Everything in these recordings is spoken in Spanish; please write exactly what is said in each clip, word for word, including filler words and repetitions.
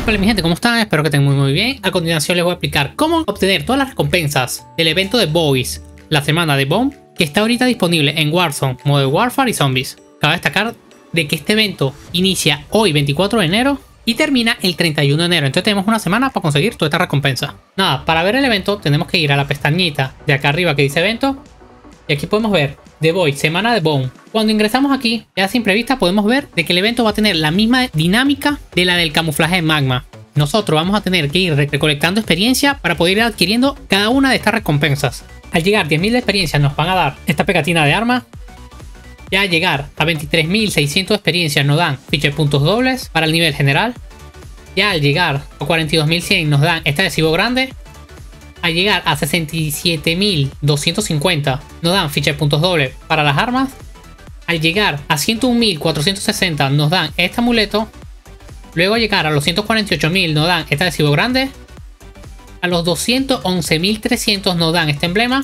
Hola mi gente, ¿cómo están? Espero que estén muy muy bien. A continuación les voy a explicar cómo obtener todas las recompensas del evento de Boys, la semana de Bomb, que está ahorita disponible en Warzone, Modern Warfare y Zombies. Cabe destacar de que este evento inicia hoy veinticuatro de enero y termina el treinta y uno de enero. Entonces tenemos una semana para conseguir toda esta recompensa. Nada, para ver el evento tenemos que ir a la pestañita de acá arriba que dice evento. Y aquí podemos ver The Boys, semana de Bomb. Cuando ingresamos aquí, ya a simple vista podemos ver de que el evento va a tener la misma dinámica de la del camuflaje de magma. Nosotros vamos a tener que ir recolectando experiencia para poder ir adquiriendo cada una de estas recompensas. Al llegar a diez mil de experiencia nos van a dar esta pegatina de arma. Ya al llegar a veintitrés mil seiscientos de experiencia nos dan ficha de puntos dobles para el nivel general. Ya al llegar a cuarenta y dos mil cien nos dan este adhesivo grande. Al llegar a sesenta y siete mil doscientos cincuenta nos dan ficha de puntos dobles para las armas. Al llegar a ciento un mil cuatrocientos sesenta nos dan este amuleto. Luego al llegar a los ciento cuarenta y ocho mil nos dan este adhesivo grande. A los doscientos once mil trescientos nos dan este emblema.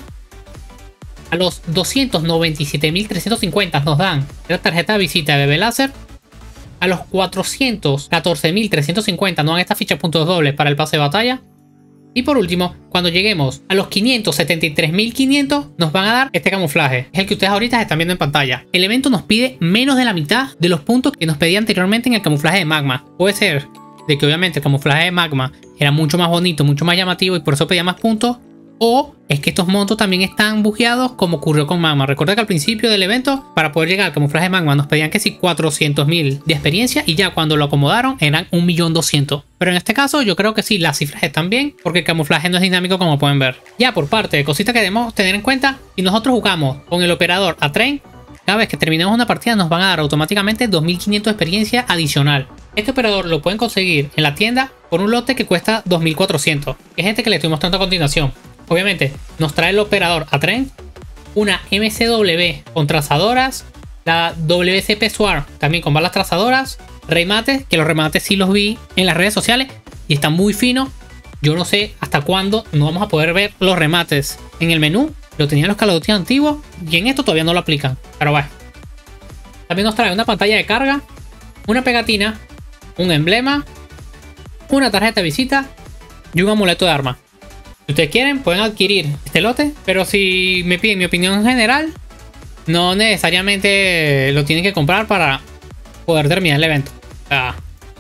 A los doscientos noventa y siete mil trescientos cincuenta nos dan la tarjeta de visita de bebé láser. A los cuatrocientos catorce mil trescientos cincuenta nos dan esta ficha de puntos dobles para el pase de batalla. Y por último, cuando lleguemos a los quinientos setenta y tres mil quinientos nos van a dar este camuflaje. Es el que ustedes ahorita están viendo en pantalla. El evento nos pide menos de la mitad de los puntos que nos pedía anteriormente en el camuflaje de magma. Puede ser de que obviamente el camuflaje de magma era mucho más bonito, mucho más llamativo y por eso pedía más puntos. O es que estos montos también están bugueados como ocurrió con magma. Recuerda que al principio del evento, para poder llegar al camuflaje de magma, nos pedían que sí cuatrocientos mil de experiencia y ya cuando lo acomodaron eran un millón doscientos mil. Pero en este caso yo creo que sí, las cifras están bien porque el camuflaje no es dinámico como pueden ver. Ya por parte de cositas que debemos tener en cuenta, si nosotros jugamos con el operador a tren, cada vez que terminemos una partida nos van a dar automáticamente dos mil quinientos de experiencia adicional. Este operador lo pueden conseguir en la tienda por un lote que cuesta dos mil cuatrocientos. Es este que les estoy mostrando a continuación. Obviamente nos trae el operador a tren, una M C W con trazadoras, la W C P Swarm también con balas trazadoras, remates, que los remates sí los vi en las redes sociales y están muy finos. Yo no sé hasta cuándo no vamos a poder ver los remates en el menú. Lo tenían los Call of Duty antiguos y en esto todavía no lo aplican, pero bueno. También nos trae una pantalla de carga, una pegatina, un emblema, una tarjeta de visita y un amuleto de arma. Si ustedes quieren pueden adquirir este lote, pero si me piden mi opinión general, no necesariamente lo tienen que comprar para poder terminar el evento. O sea,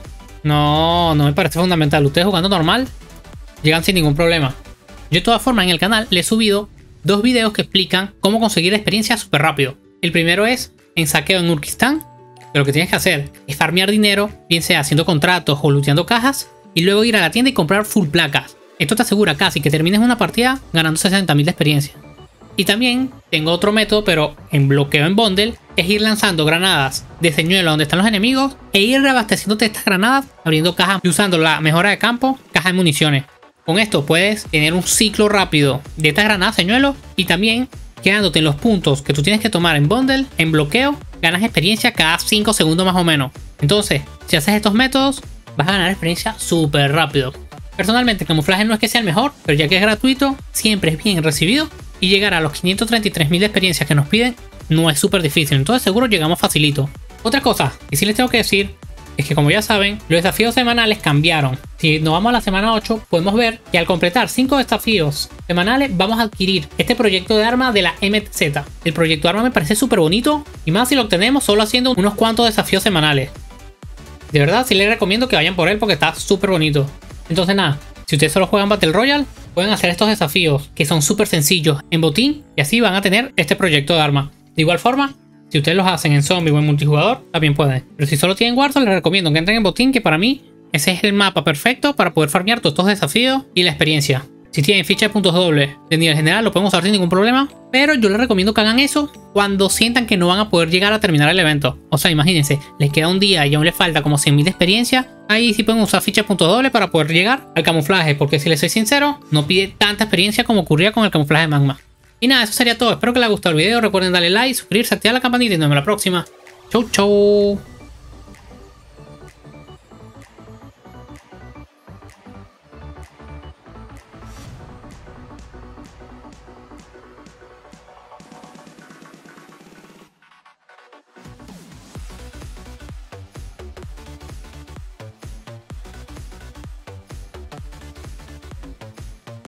no, no me parece fundamental. Ustedes jugando normal llegan sin ningún problema. Yo de todas formas en el canal le he subido dos videos que explican cómo conseguir experiencia súper rápido. El primero es en saqueo en Urkistan, que lo que tienes que hacer es farmear dinero, bien sea haciendo contratos o looteando cajas, y luego ir a la tienda y comprar full placas. Esto te asegura casi que termines una partida ganando sesenta mil de experiencia. Y también tengo otro método, pero en bloqueo en bundle, es ir lanzando granadas de señuelo donde están los enemigos e ir reabasteciéndote estas granadas, abriendo cajas y usando la mejora de campo, caja de municiones. Con esto puedes tener un ciclo rápido de estas granadas señuelo y también quedándote en los puntos que tú tienes que tomar en bundle, en bloqueo, ganas experiencia cada cinco segundos más o menos. Entonces, si haces estos métodos, vas a ganar experiencia súper rápido. Personalmente el camuflaje no es que sea el mejor, pero ya que es gratuito, siempre es bien recibido y llegar a los quinientos treinta y tres mil de experiencia que nos piden no es súper difícil, entonces seguro llegamos facilito. Otra cosa que sí les tengo que decir es que como ya saben, los desafíos semanales cambiaron. Si nos vamos a la semana ocho, podemos ver que al completar cinco desafíos semanales vamos a adquirir este proyecto de arma de la M T Z. El proyecto de arma me parece súper bonito y más si lo obtenemos solo haciendo unos cuantos desafíos semanales. De verdad sí les recomiendo que vayan por él porque está súper bonito. Entonces nada, si ustedes solo juegan Battle Royale, pueden hacer estos desafíos que son súper sencillos en botín y así van a tener este proyecto de arma. De igual forma, si ustedes los hacen en zombie o en multijugador, también pueden. Pero si solo tienen Warzone, les recomiendo que entren en botín, que para mí ese es el mapa perfecto para poder farmear todos estos desafíos y la experiencia. Si tienen ficha de puntos dobles de nivel general, lo podemos usar sin ningún problema. Pero yo les recomiendo que hagan eso cuando sientan que no van a poder llegar a terminar el evento. O sea, imagínense, les queda un día y aún les falta como cien mil de experiencia. Ahí sí pueden usar ficha de puntos dobles para poder llegar al camuflaje. Porque si les soy sincero, no pide tanta experiencia como ocurría con el camuflaje de magma. Y nada, eso sería todo. Espero que les haya gustado el video. Recuerden darle like, suscribirse, activar la campanita y nos vemos la próxima. Chau, chau.